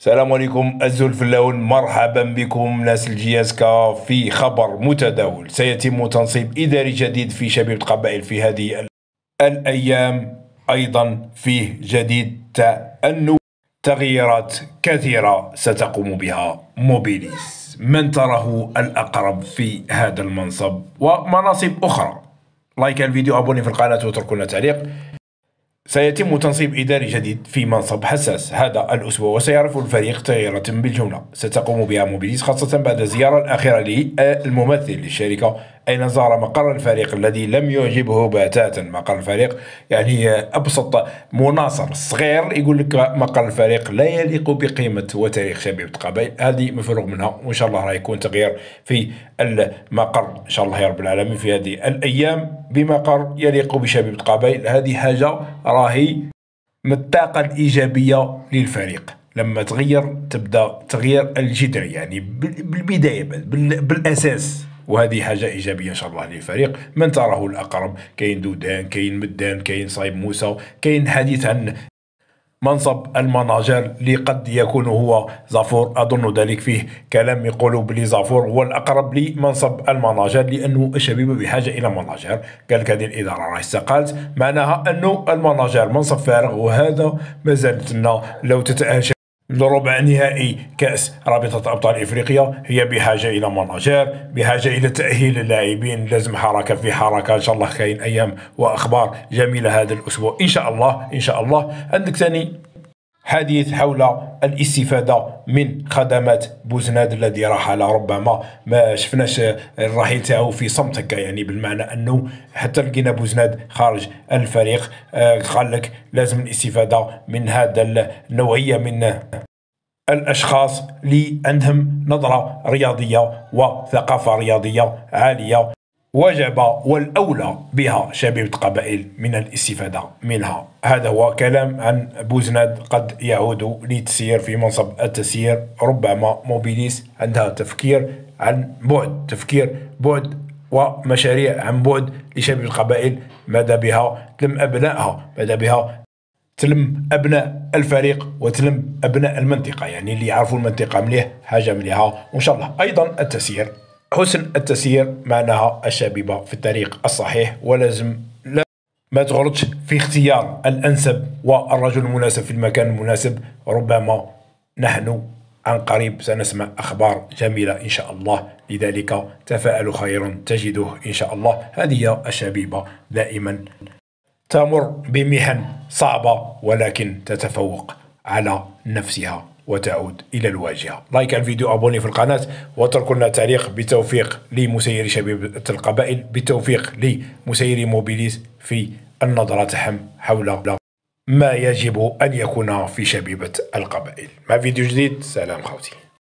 السلام عليكم الزول في اللون، مرحبا بكم ناس الجياسكا في خبر متداول. سيتم تنصيب إداري جديد في شبيبة قبائل في هذه الأيام. أيضا فيه جديد أنه تغييرات كثيرة ستقوم بها موبيليس. من تراه الأقرب في هذا المنصب ومناصب أخرى؟ لايك الفيديو، أبوني في القناة واتركوا لنا تعليق. سيتم تنصيب إداري جديد في منصب حساس هذا الأسبوع، وسيعرف الفريق تغييرات بالجملة ستقوم بها موبيليس، خاصة بعد الزيارة الأخيرة للممثل للشركة، أين زار مقر الفريق الذي لم يعجبه بتاتا. مقر الفريق يعني أبسط مناصر صغير يقول لك مقر الفريق لا يليق بقيمة وتاريخ شبيبة قبائل، هذه مفروغ منها، وإن شاء الله راح يكون تغيير في المقر إن شاء الله يا رب العالمين في هذه الأيام بمقر يليق بشبيبة قبائل. هذه حاجة راهي من الطاقة الإيجابية للفريق. لما تغير تبدأ تغيير الجذري، يعني بالبداية بالأساس، وهذه حاجة إيجابية إن شاء الله للفريق. من تراه الأقرب؟ كاين دودان، كاين مدان، كاين صايب موسى، كاين حديث عن منصب المناجر اللي قد يكون هو زافور. أظن ذلك فيه كلام يقولوا بلي زافور هو الأقرب لمنصب المناجر، لأنه الشبيبة بحاجة إلى مناجر. قال لك هذه الإدارة راه استقالت، معناها أنه المناجر منصب فارغ، وهذا ما زالت لنا لو تتأهل لربع نهائي كأس رابطة أبطال إفريقيا هي بحاجة إلى مناجر، بحاجة إلى تأهيل اللاعبين، لازم حركة في حركة. إن شاء الله كاين أيام وأخبار جميلة هذا الأسبوع إن شاء الله إن شاء الله. عندك ثاني حديث حول الاستفادة من خدمات بوزناد الذي رحل، ربما ما شفناش الرحيل تاعو في صمت هكا، يعني بالمعنى أنه حتى لقينا بوزناد خارج الفريق. قال لك لازم الاستفادة من هذا النوعية من الأشخاص اللي عندهم نظرة رياضية وثقافة رياضية عالية، وجب والأولى بها شبيبة قبائل من الاستفادة منها. هذا هو كلام عن بوزناد قد يعود للتسيير في منصب التسيير. ربما موبيليس عندها تفكير عن بعد، تفكير بعد ومشاريع عن بعد لشبيبة القبائل. ماذا بها تلم أبنائها، ماذا بها تلم أبناء الفريق وتلم أبناء المنطقة، يعني اللي يعرفوا المنطقة مليح حاجة مليحة. وإن شاء الله أيضا التسيير، حسن التسيير معناها الشبيبة في الطريق الصحيح، ولازم ما تغلطش في اختيار الأنسب والرجل المناسب في المكان المناسب. ربما نحن عن قريب سنسمع أخبار جميلة إن شاء الله، لذلك تفاءلوا خيرا تجده إن شاء الله. هذه الشبيبة دائما تمر بمحن صعبة، ولكن تتفوق على نفسها وتعود إلى الواجهة. لايك الفيديو، أبوني في القناة، واتركوا لنا تعليق. بالتوفيق لمسيري شبيبة القبائل، بالتوفيق لمسيري موبيليس في النظرة تاعهم حول ما يجب أن يكون في شبيبة القبائل. مع فيديو جديد، سلام خوتي.